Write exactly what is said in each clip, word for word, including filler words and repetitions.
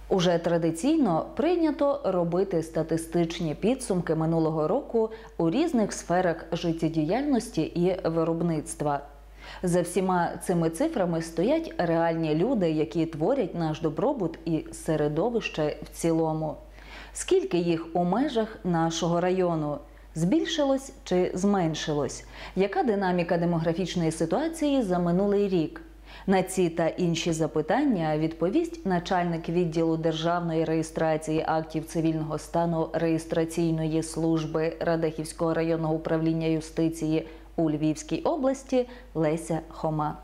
Уже традиційно прийнято робити статистичні підсумки минулого року у різних сферах життєдіяльності і виробництва. За всіма цими цифрами стоять реальні люди, які творять наш добробут і середовище в цілому. Скільки їх у межах нашого району? Збільшилось чи зменшилось? Яка динаміка демографічної ситуації за минулий рік? На ці та інші запитання відповість начальник відділу державної реєстрації актів цивільного стану реєстраційної служби Радехівського районного управління юстиції у Львівській області Леся Хома.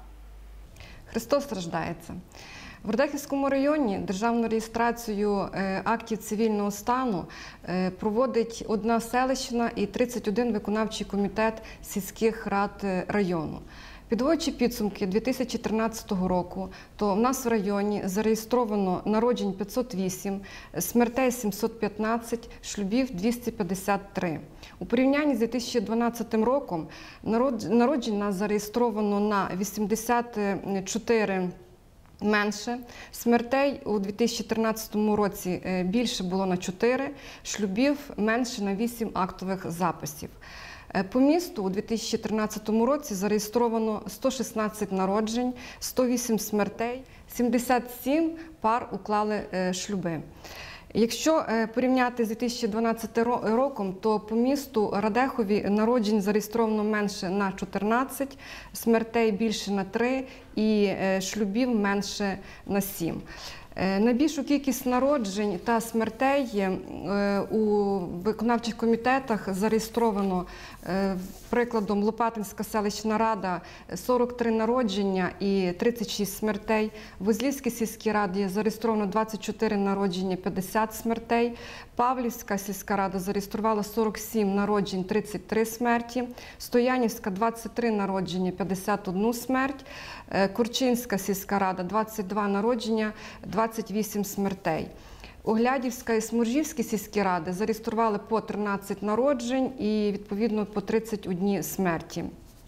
Христос рождається. В Радехівському районі державну реєстрацію актів цивільного стану проводить одна селищна і тридцять один виконавчий комітет сільських рад району. Підводячи підсумки дві тисячі тринадцятого року, то в нас в районі зареєстровано народжень п'ятсот вісім, смертей сімсот п'ятнадцять, шлюбів двісті п'ятдесят три. У порівнянні з дві тисячі дванадцятим роком народжень нас зареєстровано на вісімдесят чотири менше, смертей у дві тисячі тринадцятому році більше було на чотири, шлюбів менше на вісім актових записів. По місту у дві тисячі тринадцятому році зареєстровано сто шістнадцять народжень, сто вісім смертей, сімдесят сім пар уклали шлюби. Якщо порівняти з дві тисячі дванадцятим роком, то по місту Радехові народжень зареєстровано менше на чотирнадцять, смертей більше на три і шлюбів менше на сім. Найбільшу кількість народжень та смертей у виконавчих комітетах зареєстровано, прикладом, Лопатинська селищна рада – сорок три народження і тридцять шість смертей. В Озлівській сільській раді зареєстровано двадцять чотири народження, п'ятдесят смертей. Павлівська сільська рада зареєструвала сорок сім народжень, тридцять три смерті. Стоянівська – двадцять три народження, п'ятдесят одна смерть. Курчинська сільська рада – двадцять два народження, двадцять вісім смертей. Оглядівська і Сморжівські сільські ради зареєстрували по тринадцять народжень і, відповідно, по тридцять одна смерті.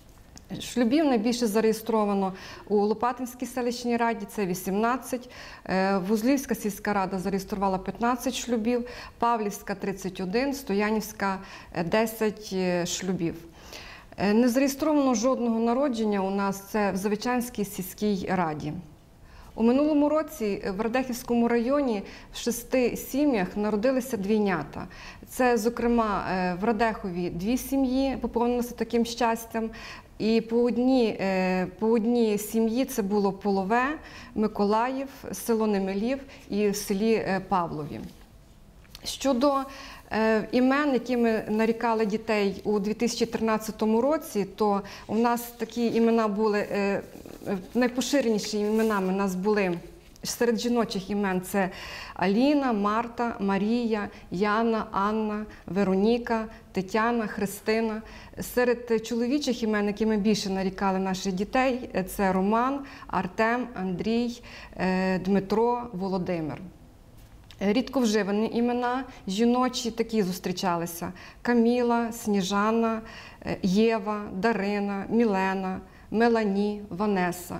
Шлюбів найбільше зареєстровано у Лопатинській селищній раді, це вісімнадцять. Вузлівська сільська рада зареєструвала п'ятнадцять шлюбів, Павлівська – тридцять один, Стоянівська – десять шлюбів. Не зареєстровано жодного народження у нас це в Завичанській сільській раді. У минулому році в Радехівському районі в шести сім'ях народилися двійнята. Це, зокрема, в Радехові дві сім'ї поповнилися таким щастям. І по одній, по одній сім'ї це було Полове, Миколаїв, село Немелів і в селі Павлові. Щодо імен, якими нарікали дітей у дві тисячі тринадцятому році, то у нас такі імена були, найпоширенішими іменами у нас були серед жіночих імен – це Аліна, Марта, Марія, Яна, Анна, Вероніка, Тетяна, Христина. Серед чоловічих імен, якими більше нарікали наших дітей – це Роман, Артем, Андрій, Дмитро, Володимир. Рідко вживані імена жіночі такі зустрічалися: Каміла, Сніжана, Єва, Дарина, Мілена, Мелані, Ванеса.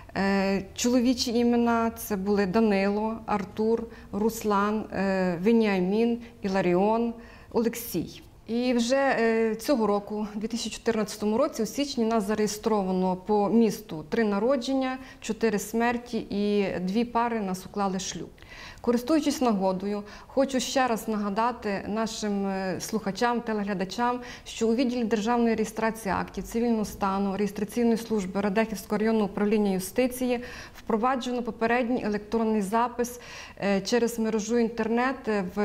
Чоловічі імена – це були Данило, Артур, Руслан, Веніамін, Іларіон, Олексій. І вже цього року, у дві тисячі чотирнадцятому році, у січні нас зареєстровано по місту три народження, чотири смерті і дві пари нас уклали шлюб. Користуючись нагодою, хочу ще раз нагадати нашим слухачам, телеглядачам, що у відділі державної реєстрації актів цивільного стану реєстраційної служби Радехівського районного управління юстиції впроваджено попередній електронний запис через мережу інтернет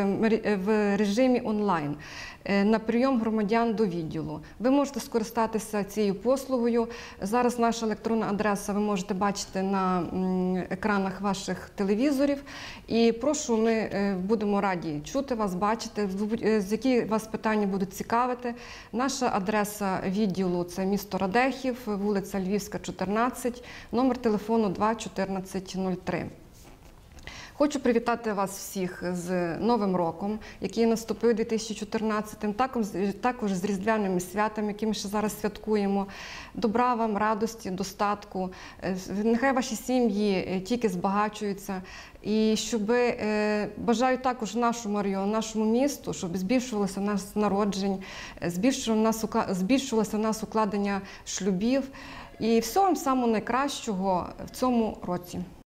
в режимі онлайн на прийом громадян до відділу. Ви можете скористатися цією послугою. Зараз наша електронна адреса ви можете бачити на екранах ваших телевізорів. І прошу, ми будемо раді чути вас, бачити, з які вас питання будуть цікавити. Наша адреса відділу – це місто Радехів, вулиця Львівська, чотирнадцять, номер телефону два чотирнадцять нуль три. Хочу привітати вас всіх з Новим роком, який наступив дві тисячі чотирнадцятим, також, також з різдвяними святами, які ми ще зараз святкуємо. Добра вам, радості, достатку. Нехай ваші сім'ї тільки збагачуються. І щоб, е, бажаю також нашому району, нашому місту, щоб збільшувалося в нас народжень, збільшувалося в нас, збільшувалося в нас укладення шлюбів. І всього вам самого найкращого в цьому році.